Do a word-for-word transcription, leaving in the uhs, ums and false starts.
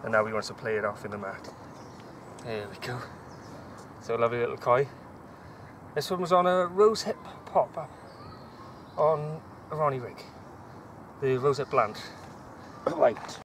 and now he wants to play it off in the mat. There we go. So lovely little koi. This one was on a Rosehip pop on a Ronnie rig, the Rosehip Bland. Right.